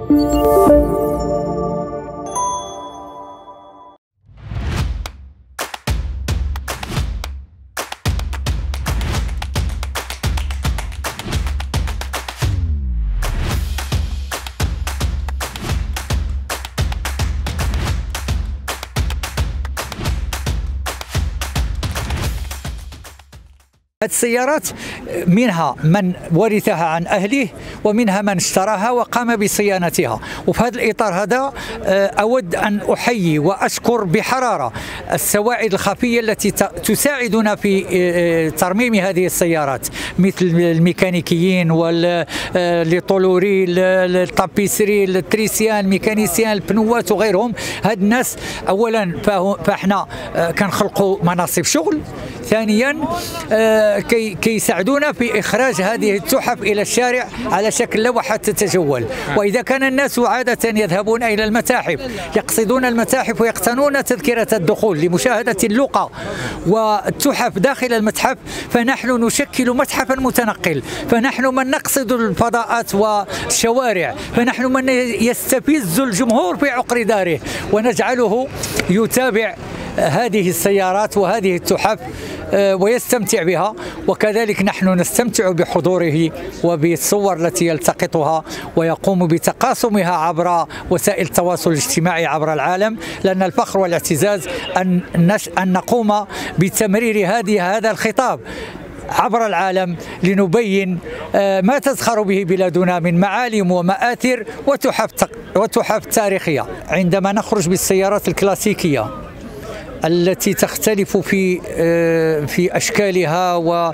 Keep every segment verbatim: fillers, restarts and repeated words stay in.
هذه السيارات منها من ورثها عن أهله ومنها من اشتراها وقام بصيانتها. وفي هذا الإطار هذا أود أن أحيي وأشكر بحرارة السواعد الخفية التي تساعدنا في ترميم هذه السيارات، مثل الميكانيكيين والطولوري الطابيسري التريسيان الميكانيسيان البنوات وغيرهم. هاد الناس أولا فاحنا كنخلقوا مناصب شغل، ثانيا كي كيساعدونا في إخراج هذه التحف إلى الشارع على شكل لوحات تتجول. وإذا كان الناس عادة يذهبون إلى المتاحف يقصدون المتاحف ويقتنون تذكرة الدخول لمشاهدة اللقى والتحف داخل المتحف، فنحن نشكل متحفا متنقل، فنحن من نقصد الفضاءات والشوارع، فنحن من يستفز الجمهور في عقر داره ونجعله يتابع هذه السيارات وهذه التحف ويستمتع بها، وكذلك نحن نستمتع بحضوره وبالصور التي يلتقطها ويقوم بتقاسمها عبر وسائل التواصل الاجتماعي عبر العالم. لأن الفخر والاعتزاز أن أن نقوم بتمرير هذه هذا الخطاب عبر العالم لنبين ما تزخر به بلادنا من معالم ومآثر وتحف وتحف تاريخية. عندما نخرج بالسيارات الكلاسيكية التي تختلف في في اشكالها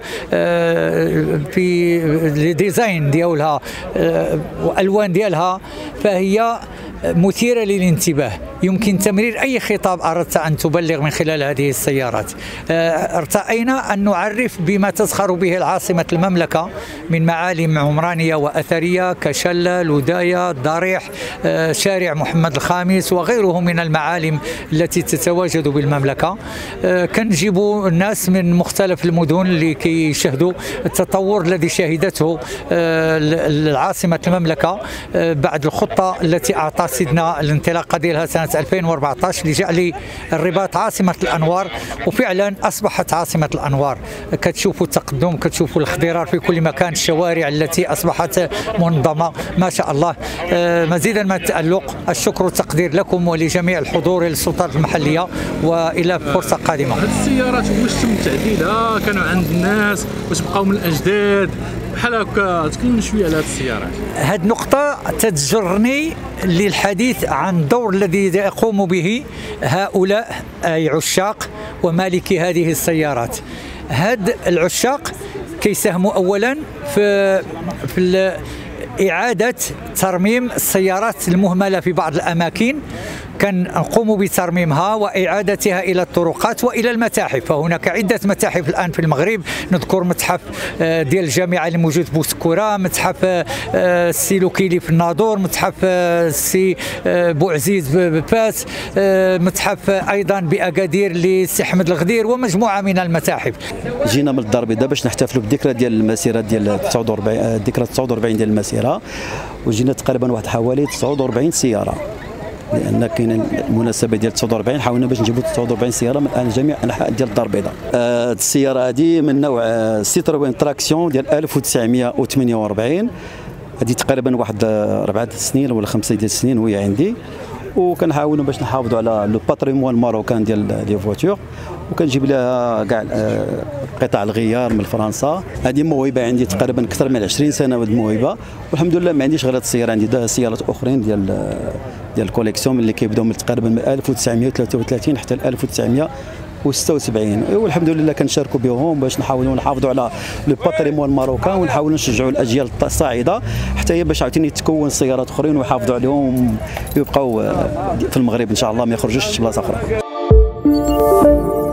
وفي الديزاين ديالها والوان ديالها، فهي مثيرة للانتباه، يمكن تمرير أي خطاب أردت أن تبلغ من خلال هذه السيارات. ارتأينا أن نعرف بما تزخر به العاصمة المملكة من معالم عمرانية وأثرية كشلة، لوداية، ضريح، شارع محمد الخامس وغيره من المعالم التي تتواجد بالمملكة. كنجيبوا الناس من مختلف المدن لكي يشاهدوا التطور الذي شهدته العاصمة المملكة بعد الخطة التي أعطى سيدنا الانطلاقه ديالها سنه ألفين وأربعة عشر لجعل الرباط عاصمه الانوار، وفعلا اصبحت عاصمه الانوار. كتشوفوا التقدم، كتشوفوا الاخضرار في كل مكان، الشوارع التي اصبحت منظمه ما شاء الله. مزيدا من التالق، الشكر والتقدير لكم ولجميع الحضور للسلطات المحليه، والى فرصه قادمه. هذه السيارات واش تم تعديلها؟ كانوا عند الناس واش بقاو من الاجداد بحال هكا؟ تكلمنا شويه على هذه السيارات. هذه النقطه تجرني للحديث عن الدور الذي يقوم به هؤلاء أي عشاق ومالكي هذه السيارات. هاد العشاق كيساهموا أولا في في إعادة ترميم السيارات المهملة في بعض الأماكن، كنقوم بترميمها وإعادتها إلى الطرقات وإلى المتاحف. فهناك عدة متاحف الآن في المغرب، نذكر متحف ديال الجامعة اللي موجود بوسكورة، متحف السيلوكيلي في الناظور، متحف السي بوعزيز بفاس، متحف أيضا بأكادير لسي أحمد الغدير، ومجموعة من المتاحف. جينا من الدار البيضاء باش نحتفلوا بالذكرى ديال المسيرة ديال تسعة وأربعين، الذكرى تسعة وأربعين ديال المسيرة، وجينا تقريبا واحد حوالي تسعة وأربعين سيارة، لان كاين المناسبه ديال تسعة وأربعين حاولنا باش نجيبوا تسعة وأربعين سياره من الان جميع انحاء ديال الدار البيضاء. آه السياره هذه من نوع سيتروين تراكسيون ديال ألف وتسعمائة وثمانية وأربعين، هذه تقريبا واحد اربعه سنين ولا خمسه ديال السنين وهي عندي، وكنحاولوا باش نحافظوا على لو باتريمون ماروكان ديال دي فواتور، وكنجيب لها كاع قطع الغيار من فرنسا. هذه موهبه عندي تقريبا اكثر من عشرين سنه، هذه الموهبه، والحمد لله ما عنديش غير هذه السياره، عندي سيارات اخرين ديال ديال الكوليكسيون اللي كيبداو من تقريبا من ألف وتسعمائة وثلاثة وثلاثين حتى ل ألف وتسعمائة وستة وسبعين، والحمد لله كنشاركوا بهم باش نحاولوا نحافظوا على لو باتريمون ماروكان، ونحاولوا نشجعوا الاجيال الصاعده حتى هي باش عاوتاني تكون سيارات اخرين ويحافظوا عليهم ويبقاو في المغرب ان شاء الله، ما يخرجوش بلاصه اخرى.